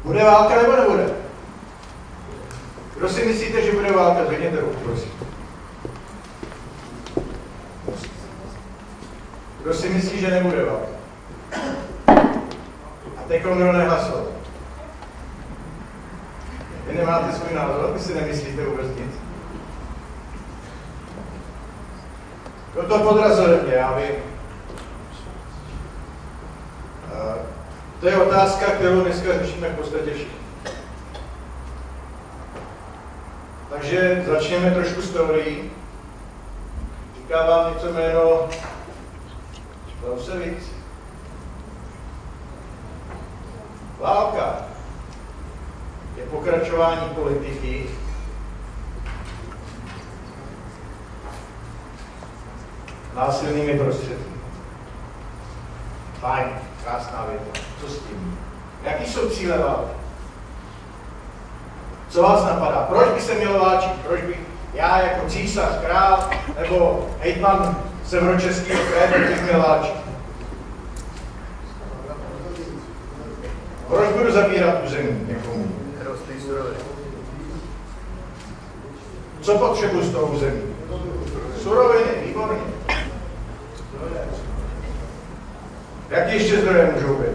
Bude válka nebo nebude? Kdo si myslíte, že bude válka? Zvedněte ruku, prosím. Kdo si myslí, že nebude válka? A teď kdo nehlasoval? Vy nemáte svůj názor, vy si nemyslíte vůbec nic. Kdo to podrazil mě, já vím. To je otázka, kterou dneska řešíme v podstatě všichni. Takže začněme trošku s teorií. Říká vám něco jméno Clausewitz. Válka je pokračování politiky násilnými prostředky. Fajn, krásná věta. Co s tím? Jaký jsou cíle války? Co vás napadá? Proč by se mělo válčit? Proč by já jako císař, král nebo hejtman Severočeského kraje bych měl válčit? Proč budu zabírat území někomu? Co potřebuji z toho území? Suroviny, výborně. Jaké ještě zdroje můžou být?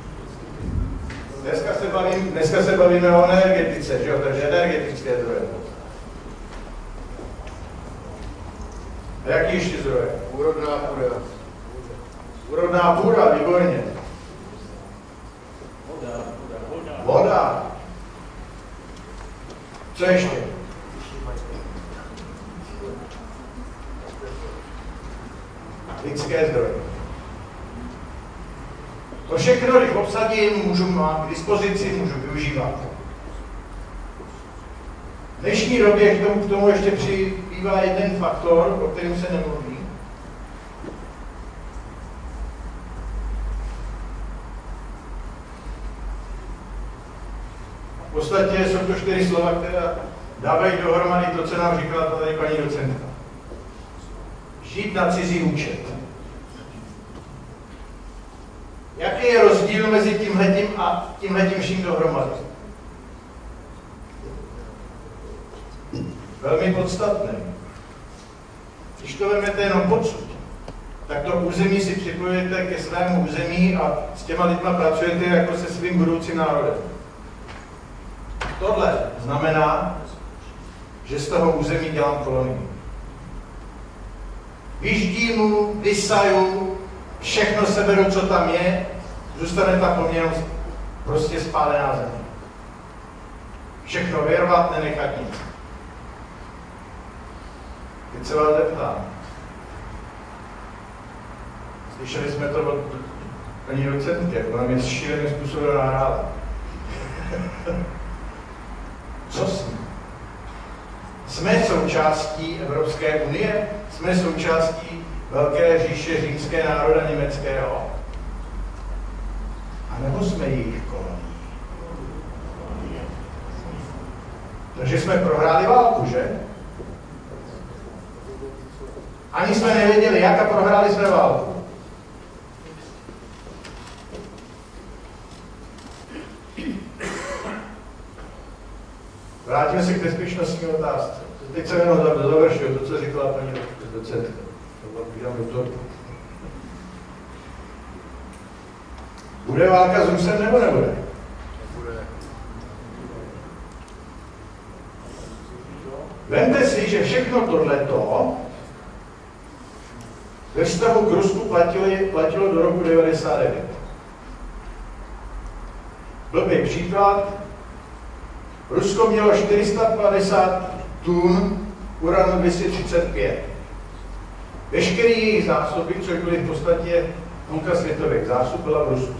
Dneska se bavíme o energetice, že jo? Takže energetické zdroje. A jaký ještě zdroje? Úrodná půda. Úrodná půda, výborně. Voda. Co ještě? Lidské zdroje. To všechno, když obsadím, mám k dispozici, můžu využívat. V dnešní době k tomu ještě přibývá jeden faktor, o kterém se nemluví. V podstatě jsou to 4 slova, která dávají dohromady to, co nám říkala tady paní docentka. Žít na cizí účet. Jaký je rozdíl mezi tímhletím a tímhletím vším dohromady? Velmi podstatný. Když to vezmete jenom podsud, tak to území si připojujete ke svému území a s těma lidma pracujete jako se svým budoucím národem. Tohle znamená, že z toho území dělám kolonii. Vyždímu, vysaju, všechno seberu, co tam je, zůstane tam po mně prostě spálená země. Všechno vyrvat, nenechat nic. Teď se vás zeptám. Slyšeli jsme to od paní docentky, jak ona mě šíleným způsobem nahrála. Co s ním? Jsme součástí Evropské unie? Jsme součástí velké říše římské národa německého? A nebo jsme jejich kolonií? Takže jsme prohráli válku, že? Ani jsme nevěděli, jak a prohráli jsme válku. Vrátíme se k bezpečnostní otázce. Teď jsem jenom završil to, co říkala paní docentka. Bude válka s Rusem nebo nebude? Nebude. Vemte si, že všechno tohleto ve vztahu k Rusku platilo do roku 1999. Blbý příklad. Rusko mělo 450 tun uranu 235. Veškeré jejich zásoby, což byly v podstatě půlka světových zásob, byla v Rusku.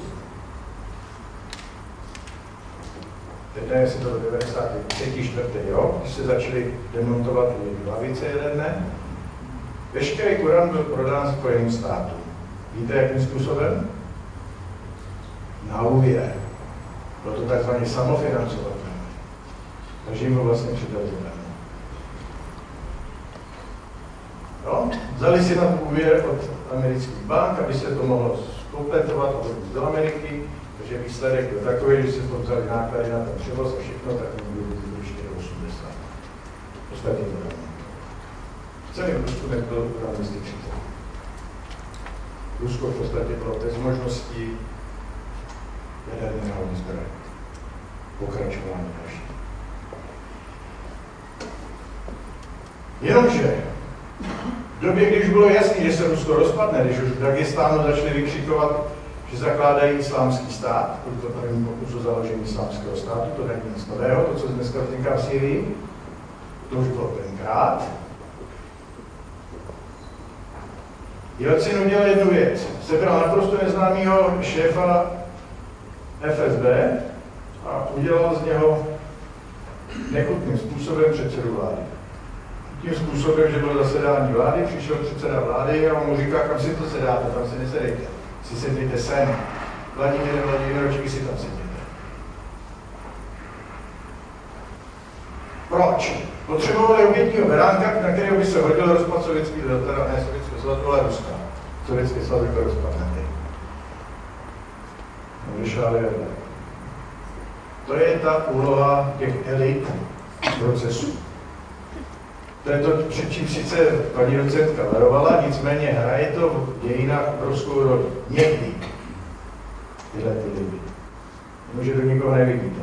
Teď nevím, jestli to byl 94. rok, když se začaly demontovat hlavice jeden den. Veškerý uran byl prodán Spojeným státům. Víte, jakým způsobem? Na úvěr. Bylo to takzvaně samofinancovatelné. Takže jim ho vlastně předatelné. No, vzali si na úvěr od amerických bank, aby se to mohlo zkompletovat do Ameriky. Takže výsledek byl takový, že se vzali náklady na ten převoz a všechno, tak nebylo ještě 80. Ostatní to nevím. Celý Rusku nebyl uran 230. Rusko v podstatě bylo bez možností jaderného zbraně. Pokračování další. Jenomže v době, když bylo jasné, že se Rusko rozpadne, když už v Dagestánu začali vykřikovat, že zakládají islámský stát, to první pokus o založení islámského státu, to není nic nového, to, co dneska vzniká v Syrii, to už bylo tenkrát. Jelcin udělal jednu věc. Sebral naprosto neznámého šéfa FSB a udělal z něho nechutným způsobem předsedu vlády. Tím způsobem, že bylo zasedání vlády, přišel předseda vlády a on mu říká, kam si to sedáte, tam se nesedejte. Si sedněte sem. Vladimírovič, si tam sedněte. Proč? Potřebovali obětního beránka, na kterého by se hodil rozpad sovětský, teda ne sovětského svazu, ale Ruska. Sovětský svaz by byl rozpadnutý. To je ta úloha těch elit procesu. To je to, před čím sice paní docentka varovala, nicméně hraje to v dějinách obrovskou roli. Někdy tyhle ty lidi. Může do nikoho nevidíte.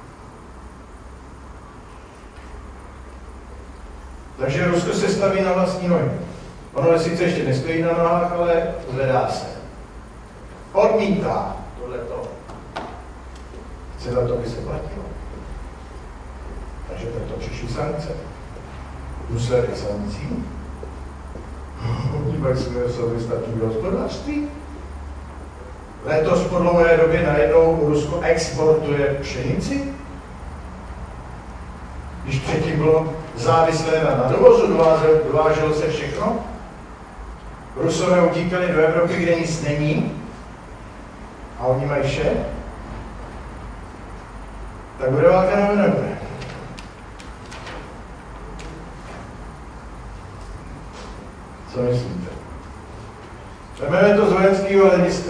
Takže Rusko se staví na vlastní nohy. Ono sice ještě nestojí na nohách, ale zvedá se. Odmítá tohleto. Chce za to, by se platilo. Takže proto přišly sankce. Důsledek sankcí. Podívej se na statního hospodářství. Letos po dlouhé době najednou Rusko exportuje pšenici. Když předtím bylo závislé na dovozu, dováželo se všechno. Rusové utíkali do Evropy, kde nic není. A oni mají vše. Tak bude válka nebo nebude? Co myslíte? Vezmeme to z vojenského hlediska.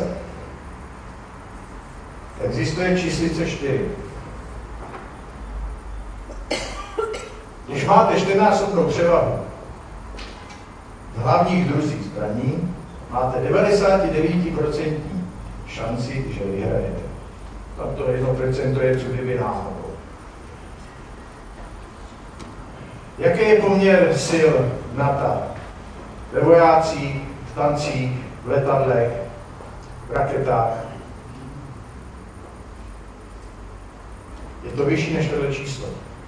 Existuje číslice 4. Když máte 4násobnou převahu v hlavních druzích zbraní, máte 99% šanci, že vyhrajete. Tam to 1% je co kdyby náhodou. Jaký je poměr sil NATO? Ve vojácích, v tancích, v letadlech, v raketách. Je to vyšší než tohle číslo.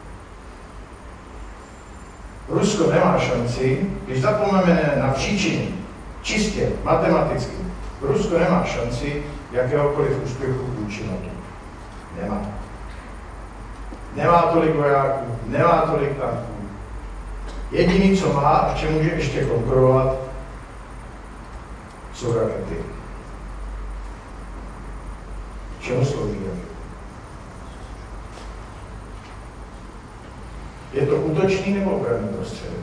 Rusko nemá šanci, když zapomeneme na příčiny, čistě matematicky, Rusko nemá šanci jakéhokoliv úspěchu vůči NATO. Nemá. Nemá tolik vojáků, nemá tolik tanků. Jediný, co má a v čem může ještě konkurovat, jsou rakety. Čemu slouží rakety? Je to útočný nebo obranný prostředek?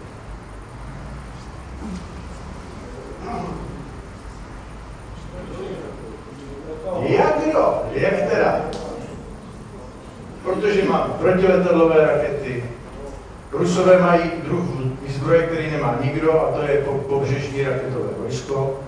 Jak teda? Protože má protiletadlové rakety. Rusové mají druh výzbroje, který nemá nikdo, a to je pobřežní raketové vojsko.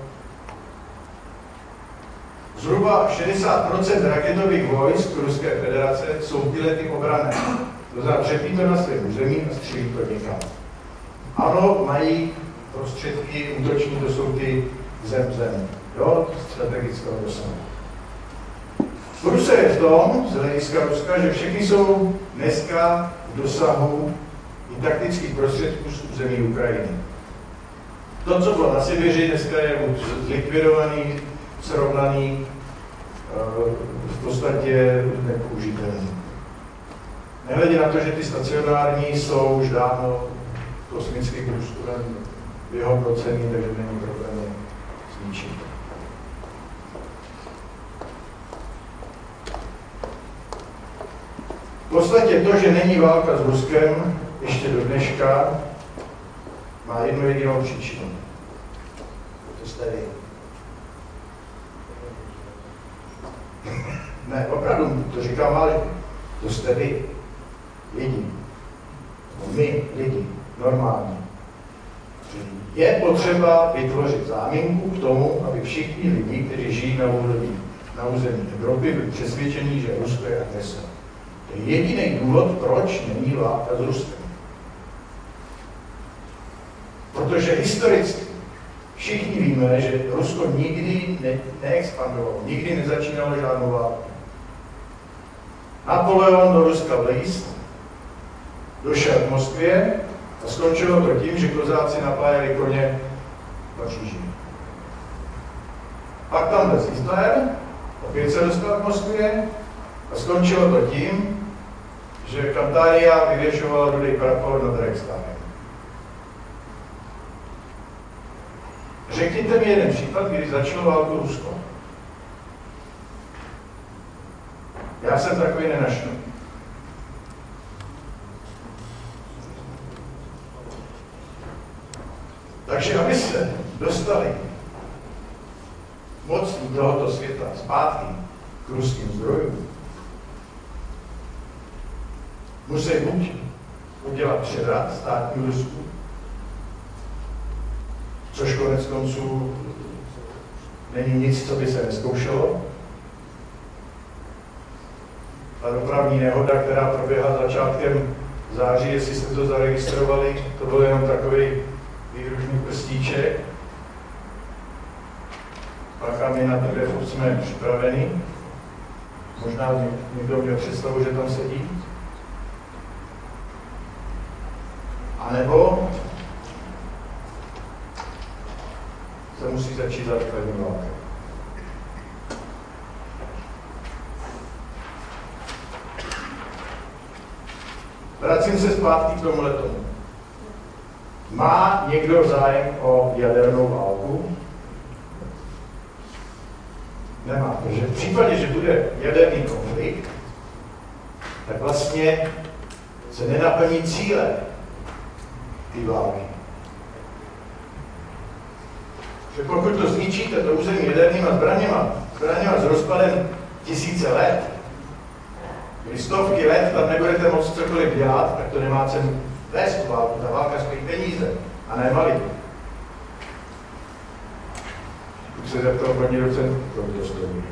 Zhruba 60% raketových vojsk Ruské federace jsou tyhle ty obranné. To znamená, přepí to na svém území a střílí to někam. Ano, mají prostředky útoční, to jsou ty zem, jo, strategického dosahu. Průse je v tom, z hlediska Ruska, že všechny jsou dneska v dosahu i taktických prostředků z území Ukrajiny. To, co bylo na Sibiři, dneska je zlikvidovaný, srovnaný, v podstatě nepoužitelný. Nehledě na to, že ty stacionární jsou už dávno kosmickým průzkumem vyhodnocený, takže není problém je zničit. V podstatě to, že není válka s Ruskem, ještě do dneška, má jednu jedinou příčinu. To jste vy. Ne, opravdu, to říkám vážně. To jste vy, lidi. My, lidi, normální. Je potřeba vytvořit záminku k tomu, aby všichni lidi, kteří žijí na území Evropy, byli přesvědčení, že Rusko je agresor. To je jediný důvod, proč není válka s Ruskem. Protože historicky všichni víme, že Rusko nikdy neexpandovalo, nikdy nezačínalo žádnou válku. Napoleon do Ruska vlíz, došel k Moskvě a skončilo to tím, že kozáci napájeli koně v Paříži. Pak tam byl Hitler, opět se dostal k Moskvě a skončilo to tím, že Kantária vyvěšovala rudý prapor nad Reichstagem. Řekněte mi jeden případ, kdy začalo válku Rusko. Já jsem takový nenašel. Takže aby se dostali mocní tohoto světa zpátky k ruským zdrojům, musí buď udělat převrat státní Rusku, což konec konců není nic, co by se neskoušelo. Ta dopravní nehoda, která proběhla začátkem září, jestli jste to zaregistrovali, to byl jenom takový výružný prstíček. Pak a my na tebe jsme připraveni. Možná někdo měl představu, že tam sedí. A nebo se musí začít základní válka. Vracím se zpátky k tomu letomu. Má někdo zájem o jadernou válku? Nemá, protože v případě, že bude jaderný konflikt, tak vlastně se nenaplní cíle té války. Že pokud to zničíte, to území jadernýma zbraněma s rozpadem tisíce let, když stovky let tam nebudete moct cokoliv dělat, tak to nemá cenu vést tu válku. Ta válka stojí peníze a ne malý. Když se zeptal paní docent, kolik to stojí.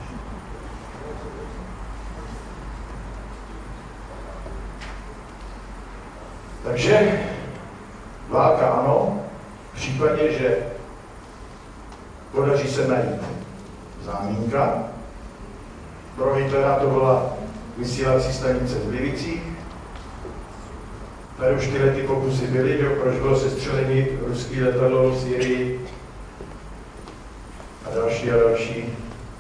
Takže válka ano, v případě, že podaří se najít zámínka. Pro Hitlera to byla vysílací stanice v Livicích. Tady už tyhle ty pokusy byly, že proč bylo sestřelení ruský letadlo v Syrii a další a další.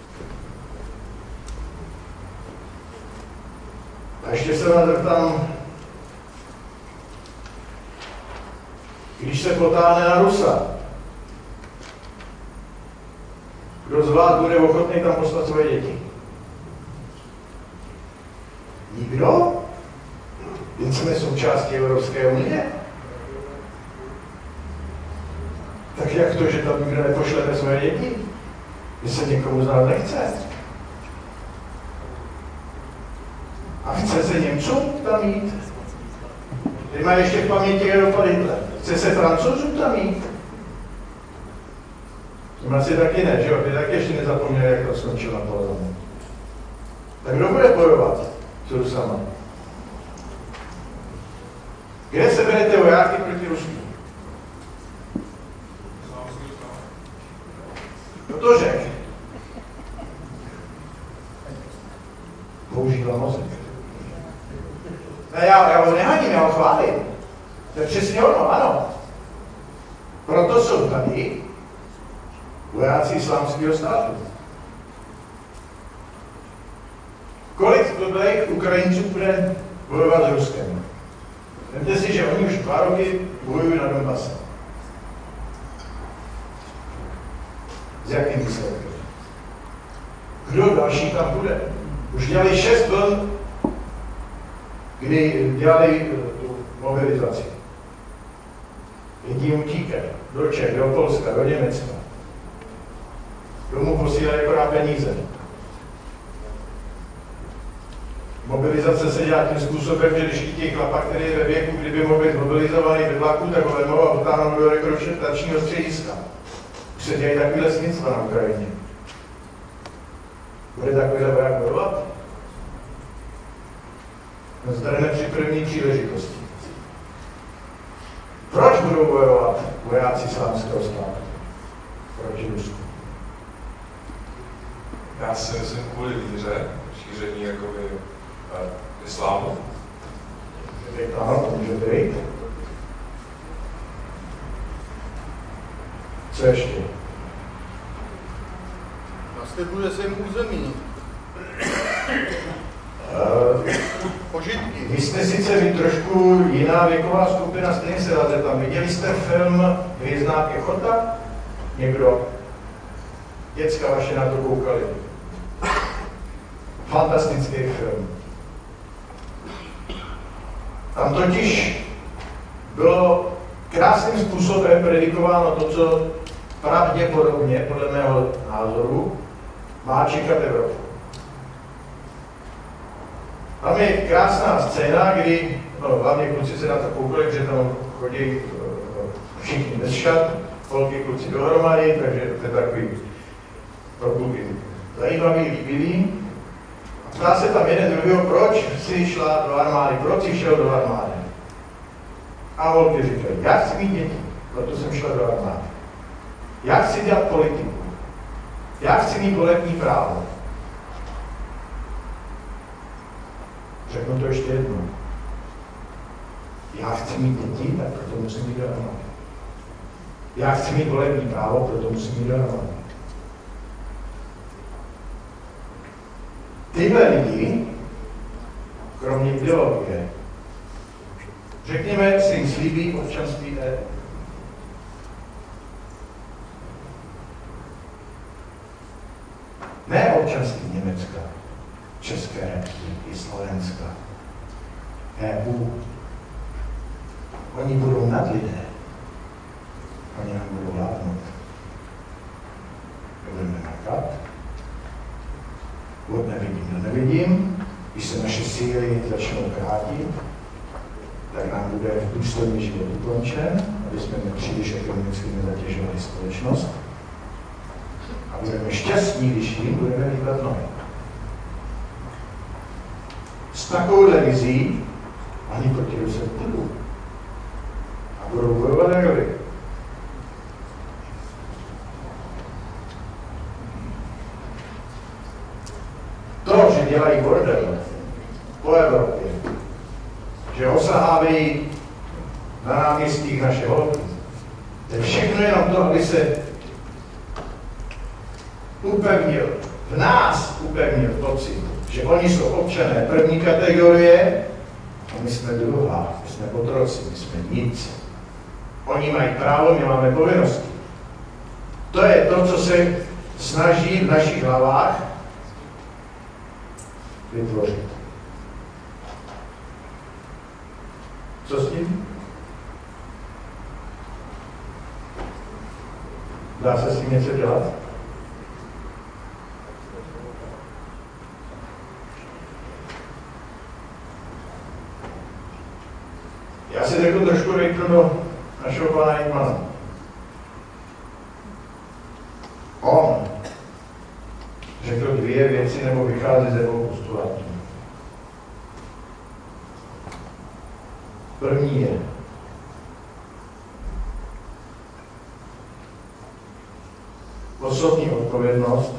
A ještě se vás zeptám, když se potáhne na Rusa, kdo z vás bude ochotný tam poslat svoje děti? Nikdo? Jen jsme součástí Evropské unie? Tak jak to, že tam nikdo nepošlete svoje děti? Když se někomu z nás nechce? A chce se Němcům tam jít? Teď má ještě v paměti Adolfa Hitlera. Chce se Francouzům tam jít? Tím asi taky ne, že jo? Vy taky ještě nezapomněli, jak to skončilo Napoleon. Tak kdo bude bojovat s Rusama? Kde se berete vojáky proti Rusku? Kdo to řekl? Používá mozek. Ne, já ho nehaním, já ho chválím. To je přesně ono, ano. Proto jsou tady vojáci Islámského státu. Kolik dobrých Ukrajinců bude bojovat s Ruskem? Vemte si, že oni už 2 roky bojují na Donbase. S jakým výsledkem? Kdo další tam bude? Už dělali 6 vln, kdy dělali tu mobilizaci. Lidi utíkají do Čech, do Polska, do Německa. Domů posílají akorát peníze. Mobilizace se dělá tím způsobem, že když chytí chlapa, který je ve věku, kdyby mohl být mobilizovaný ve vlaku, tak ho vemou a potáhnou do rekrutačního střediska. Už se dělají takovýhle svinstva na Ukrajině. Bude takovýhle voják bojovat? No zdarne při první příležitosti. Proč budou bojovat vojáci Islámského státu proti Rusku? Já si myslím kvůli víře, šíření jakoby islámu. Ano, to může být. Co ještě? Naslibuje se jim území. Požitky. Vy jste sice vy trošku jiná věková skupina, stejně se dáte tam. Viděli jste film Hvězdná pěchota? Někdo? Děcka vaše na to koukali. Fantastický film. Tam totiž bylo krásným způsobem predikováno to, co pravděpodobně, podle mého názoru, má čekat Evropu. Tam je krásná scéna, kdy, hlavně kluci se na to koukali, protože tam chodí všichni bez šat, holky, kluci dohromady, takže to je takový pro kluky zajímavý, líbivý. A ptá se tam jeden druhého, proč si šla do armády, proč si šel do armády. A holky říkají, já chci mít děti, proto jsem šla do armády. Já chci dělat politiku. Já chci mít volební právo. Řeknu to ještě jednou. Já chci mít děti, tak proto musím jít do armády. Já chci mít volební právo, proto musím jít do armády. Tyhle lidi, kromě ideologie, řekněme, si jim slíbí občanství EU. Ne občanství Německa, České republiky, Slovenska, EU. Oni budou nadlidé. Oni nám budou vládnout. Budeme makat. Nevidím. Když se naše síly začnou krátit, tak nám bude důstojný život ukončen, aby jsme nepříliš ekonomicky nezatěžovali společnost. A budeme šťastní, když jim budeme líbat nohy. S takovouhle vizí ani proti Rusem půjdu. A budou bojovat jak vy. To, že dělají bordel po Evropě, že osahávají na náměstích naše holky, to je všechno jenom to, aby se upevnil, v nás upevnil pocit, že oni jsou občané první kategorie a my jsme druhá, my jsme otroci, my jsme nic. Oni mají právo, my máme povinnosti. To je to, co se snaží v našich hlavách vytvořit. Co s tím? Dá se s tím něco dělat? Já si řeknu trošku rejtnu do našeho pana Hejtmana. On řekl dvě věci, nebo vychází ze dvou postulátů. První je, osobní odpovědnost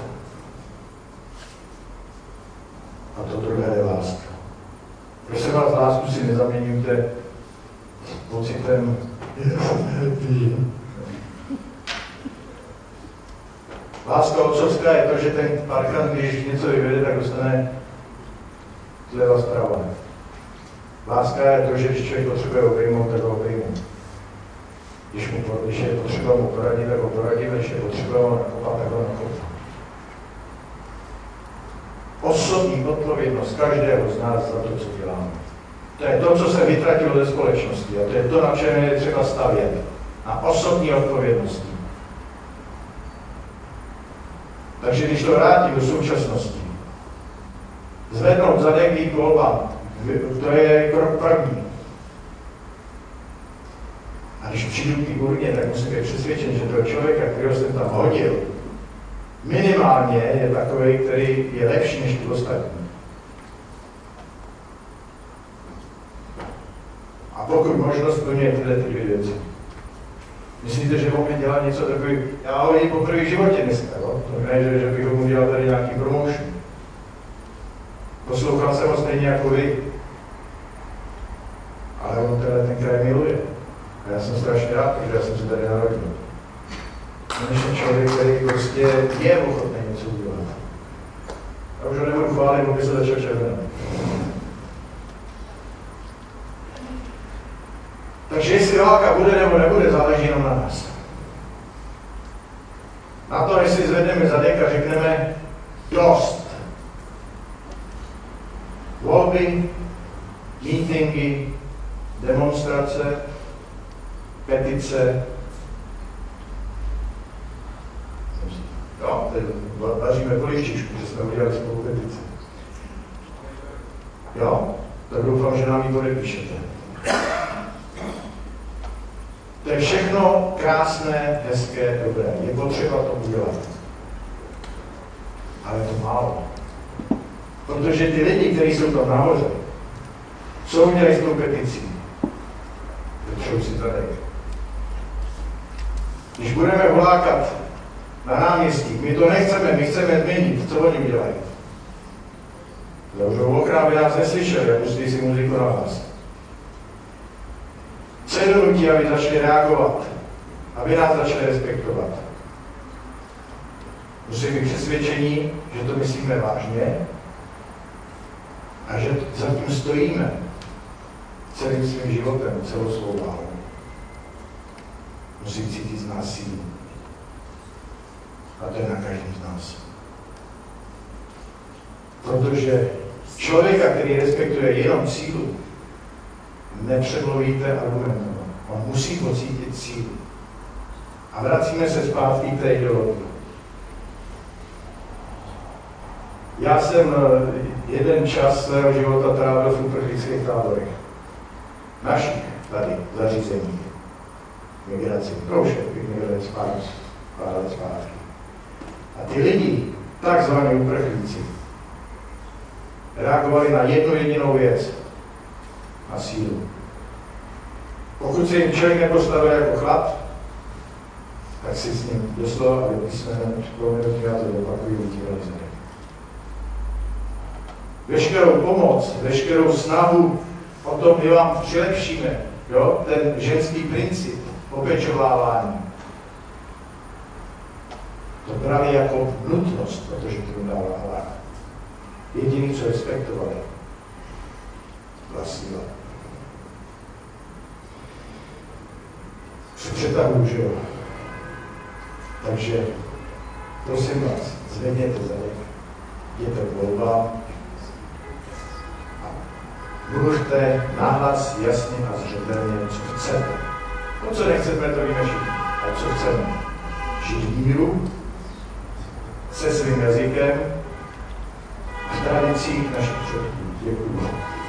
a to druhé je láska. Prosím vás, lásku si nezaměňujte pocitem láska otcovská je to, že ten parchant, když něco vyvede, tak dostane zleva zprava. Láska je to, že když člověk potřebuje obejmout, tak ho obejmu. Když je potřeba mu poradit, tak ho poradím, když je potřeba ho nakopat, tak ho nakopám. Osobní odpovědnost každého z nás za to, co děláme. To je to, co se vytratilo ze společnosti a to je to, na čem je třeba stavět. Na osobní odpovědnosti. Takže když to vrátím do současnosti, Zvednout zadek, jít k volbám. To je krok první. A když přijdu k té urně, tak musím být přesvědčen, že toho člověka, kterého jsem tam hodil, minimálně je takový, který je lepší než ty ostatní. A pokud možno splňuje tyhle ty dvě věci. Myslíte, že on mi dělá něco takový, já ho vidím poprvé v životě dneska, jo? To ne, že bych mu dělal tady nějaký promotion. Poslouchal jsem ho stejně jako vy. Ale on ten kraj miluje. A já jsem strašně rád, protože já jsem se tady narodil. Konečně člověk, který prostě je ochotný něco udělat. A už ho nebudu chválit, aby se začal červenat. Takže jestli válka bude nebo nebude, záleží jenom na nás. Na to, jestli zvedneme zadek a řekneme dost. Volby, mítingy, demonstrace, petice. Jo, teď vaříme polivčičku, že jsme udělali spolu petice. Jo, tak doufám, že nám ji podepíšete. To je všechno krásné, hezké, dobré. Je potřeba to udělat. Ale to málo. Protože ty lidi, kteří jsou tam nahoře, co udělají s tou peticí? Potřebují si zadek. Když budeme volákat na náměstí, my to nechceme, my chceme změnit, co oni udělají? Už okrát by nás neslyšeli, jak pustí si muziku na hlas. Co je donutí, aby začali reagovat, aby nás začali respektovat? Musí být přesvědčení, že to myslíme vážně a že za tím stojíme celým svým životem, celou svou váhou. Musí cítit z nás sílu. A to je na každém z nás. Protože člověka, který respektuje jenom sílu, nepředlovíte argumentovat. On musí pocítit sílu. A vracíme se zpátky k té ideologii. Já jsem jeden čas svého života trávil v uprchlických táborech. Našich tady zařízení. Migraci. Kroušek, migraci pár let zpátky. A ty lidi, takzvaní uprchlíci, reagovali na jednu jedinou věc. Na sílu. Pokud se jim člověk nepostavil jako chlap, tak si s ním doslova a do písmene připomínutí a to opakují vytírali zadek. Veškerou pomoc, veškerou snahu o tom, my vám přilepšíme, jo, ten ženský princip opečovávání. To brali jako nutnost, protože to dává hlad. Jediný, co respektovali, byla síla. Přetahuji, že jo. Takže prosím vás, zvedněte zadek, jděte k volbám a mluvte nahlas, jasně a zřetelně, co chcete. To, co nechceme, to víme všichni. A co chceme? Žít v míru, se svým jazykem, v tradicích našich předků. Děkuji.